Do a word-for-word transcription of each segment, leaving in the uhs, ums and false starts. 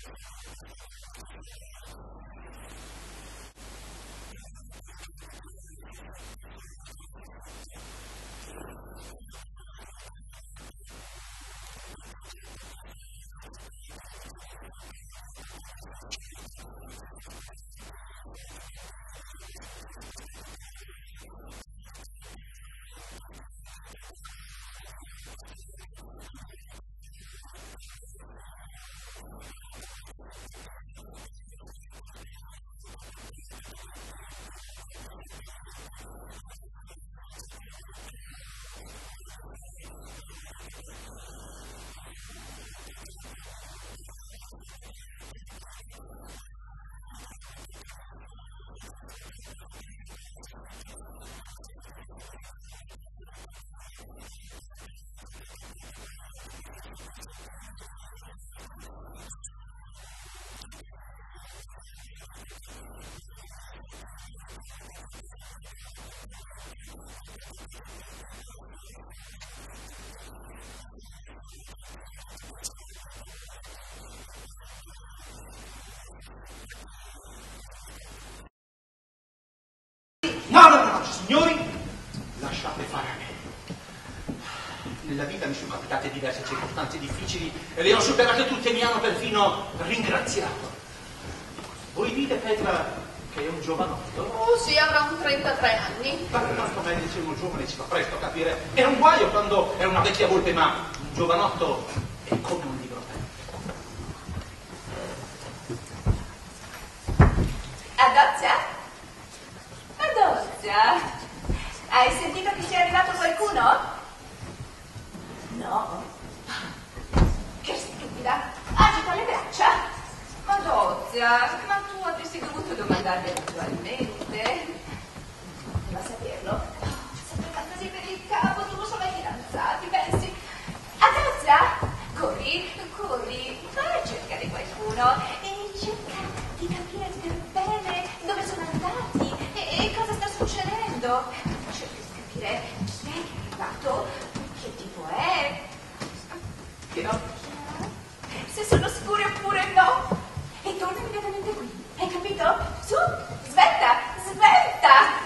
No, no, no, signori, lasciate fare a me. Nella vita mi sono capitate diverse circostanze difficili e le ho superate tutte e mi hanno perfino ringraziato. Voi dite, Petra, che è un giovanotto? Oh sì, avrà un trentatré anni. Ma no, come dice uno giovane si fa presto a capire. È un guaio quando è una vecchia volpe, ma un giovanotto è come un libro aperto. Adozia? Adozia? Hai sentito che sia arrivato qualcuno? No. Che stupida. Agita le braccia. Adozia, ma tu avresti dovuto domandarmi eventualmente. Ma saperlo. Sempre fantasie per il capo, tu solo ai fidanzati, pensi. Adozia, corri, corri, vai a cercare qualcuno e cerca di capire per bene dove sono andati e, e cosa sta succedendo. Cerca di capire chi è che è arrivato, che tipo è. Che no? Se sono sicuri oppure no. E torna immediatamente qui. Hai capito? Su, svelta, svelta.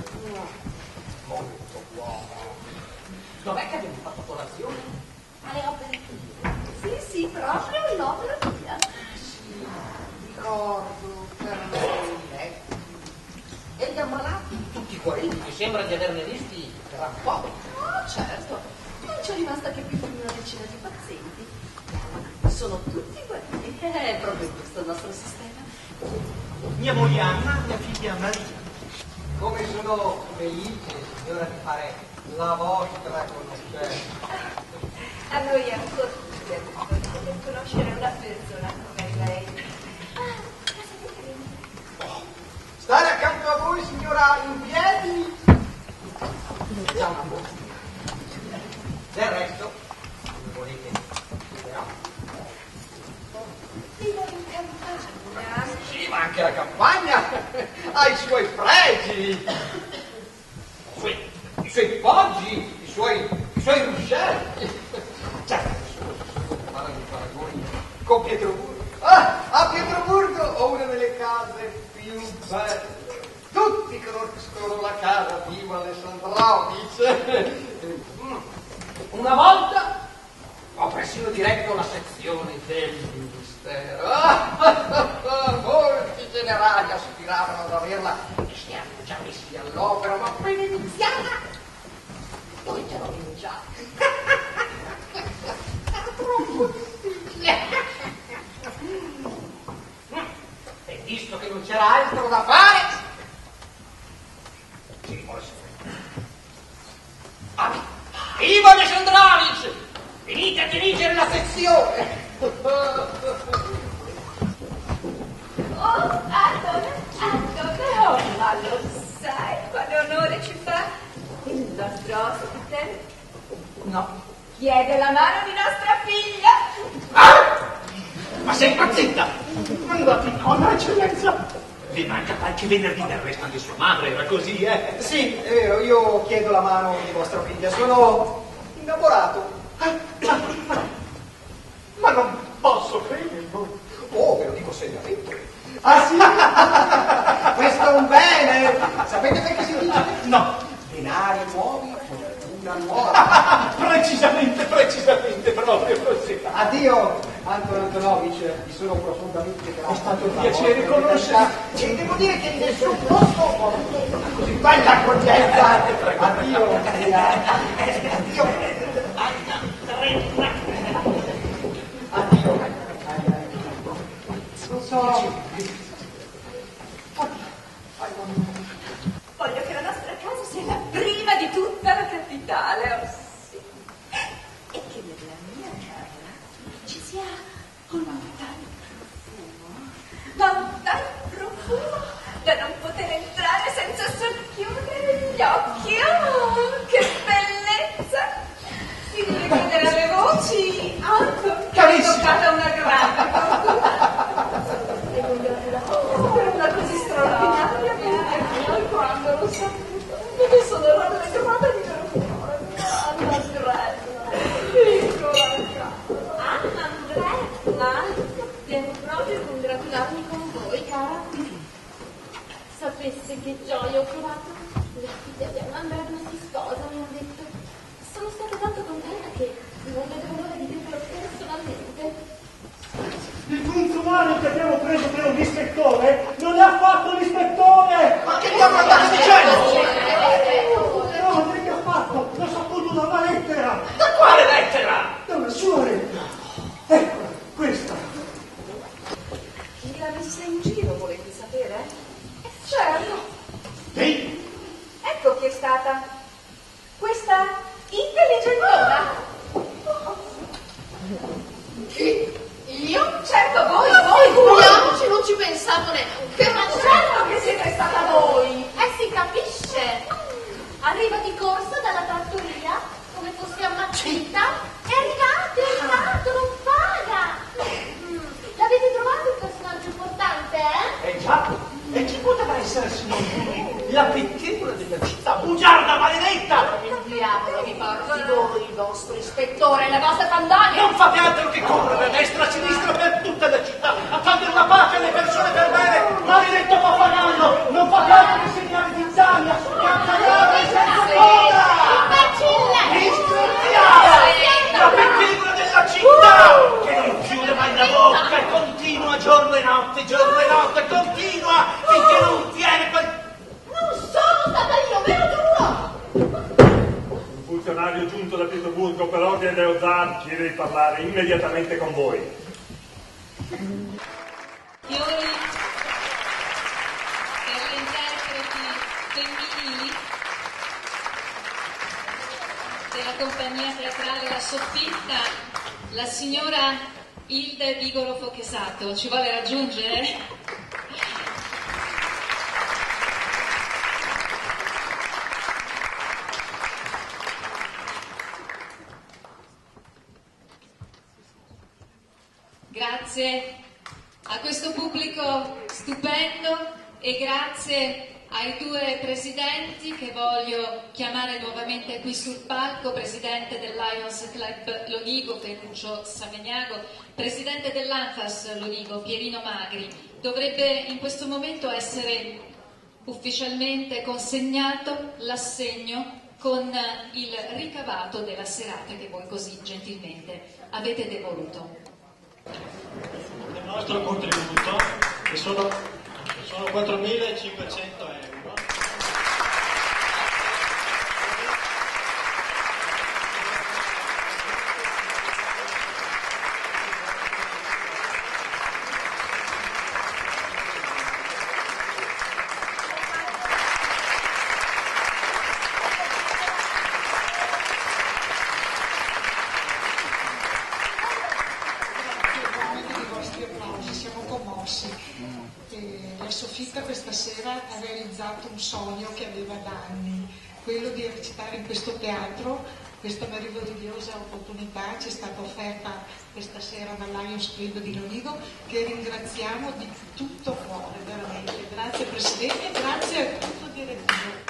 Molto buono. Dov'è che abbiamo fatto colazione? Alle opere Pie. Sì, sì, proprio l'opera Pia. Sì, ricordo, per me. E gli ammalati? Tutti guariti, mi sembra di averne visti gran po'. Oh, certo. Non c'è rimasta che più di una decina di pazienti. Sono tutti guariti. È proprio questo il nostro sistema. Mia moglie Anna, mia figlia Maria. Come sono felice, signora, di fare la vostra conoscenza. A noi è ancora più piaciuto per conoscere una persona come lei. Ah, cosa di Stare accanto a voi, signora, in piedi. Già una buona. Del resto, come volete, però. Vivo in campagna. Sì, ma anche la campagna ha i suoi pregi, i suoi, i suoi poggi, i suoi, i suoi ruscelli. Certo, sono paragoni, paragoni con Pietroburgo. Ah, a Pietroburgo ho una delle case più belle. Tutti conoscono la casa di Ivan Alessandrovic. Una volta ho persino diretto la sezione del ministero. Ah, molti generali aspiravano ad averla e si erano già messi all'opera, ma appena iniziata poi te l'ho rinunciato. Era troppo difficile. E visto che non c'era altro da fare, si rivolse a me. Ivan Alessandrovic, venite a dirigere la sezione. Oh, Anton, Anton, oh, ma lo sai quale onore ci fa il nostro ospite? No. Chiede la mano di nostra figlia. Ah! Ma sei impazzita? Andate in nonna, eccellenza. Vi manca qualche venerdì del resto di sua madre, era così, eh? Sì, è vero, io chiedo la mano di vostra figlia, sono innamorato. Ah, ma, ma, ma non posso crederlo. Oh, consegnamento. Ah sì? Questo è un bene! Sapete perché si dice? No. Denari nuovi, fortuna nuova. Precisamente, precisamente, proprio così. Addio, Anton Antonovich, vi sono profondamente grato. È stato un per la piacere vostra conoscervi. fedeltà. E devo dire che in nessun posto ho avuto una così bella accoglienza. Addio, addio. Addio. Non so. Voglio che la nostra casa sia la prima di tutta la capitale, oh sì. E che nella mia camera ci sia un tal profumo, ma un tal profumo da non poter entrare senza socchiudere gli occhi. Oh, che bellezza! Si deve credere alle voci. Anton, che hai toccata una grande fortuna. E congratulazioni per una così straordinaria vita. Quando l'ho saputo, mi sono rallegrata di vero. Anna Andreevna, piccola cara. Anna Andreevna, devo proprio congratularmi con voi, cara. Sapesse che gioia ho provato. La figlia di Anna Andreevna si sposa, mi ha detto. Sono stata tanto contenta che non vedevo l'ora di dirlo personalmente. Il funzionario che abbiamo preso per un ispettore non è affatto l'ispettore! Ma che diavolo state dicendo? No, non è che ha fatto, l'ho saputo da una lettera! Da quale lettera? Da una sua lettera! Eccola, questa! Chi l'ha messa in giro, volete sapere? Certo. Sì? Ecco chi è stata. Questa intelligentona. Chi? Io? Certo, voi, voi, voi. Figuriamoci, non ci pensavo neanche. Ma certo che siete stata voi. Eh, si capisce. Arriva di corsa dalla trattoria, come fosse ammazzita. È arrivato, è arrivato, non paga. Mm. L'avete trovato un personaggio importante, eh? Eh già. E chi poteva essere, signor Giulio? La pettegola della città, bugiarda maledetta! Diavolo, vi porti voi, il vostro ispettore e le vostre fandonie. Non fate altro che correre a destra e a sinistra per tutta la città, a togliere la pace alle persone per bene, maledetto pappagallo! Non fate altro che segnare d'Italia, cazzaiale senza coda! Istruzione! La pettegola della città, che non chiude mai la bocca e continua giorno e notte, giorno e notte, continua finché non tiene quel... Non sono stata io, vero giuro? Un funzionario giunto da Pietroburgo per ordine dello zar chiede di parlare immediatamente con voi. Signori, per le interpreti femminili della compagnia teatrale La Soffitta, la signora Hilde Vigoro Fochesato. Ci vuole raggiungere? Grazie a questo pubblico stupendo e grazie ai due presidenti che voglio chiamare nuovamente qui sul palco, presidente del Lions Club Lonigo Ferruccio Samegnago, presidente dell'Anfas Lonigo Pierino Magri. Dovrebbe in questo momento essere ufficialmente consegnato l'assegno con il ricavato della serata che voi così gentilmente avete devoluto. Il nostro contributo, che sono, sono quattromilacinquecento euro. La Soffitta questa sera ha realizzato un sogno che aveva da anni, quello di recitare in questo teatro. Questa meravigliosa opportunità ci è stata offerta questa sera dal Lions Club di Lonigo, che ringraziamo di tutto cuore, veramente. Grazie Presidente, grazie a tutto il direttivo.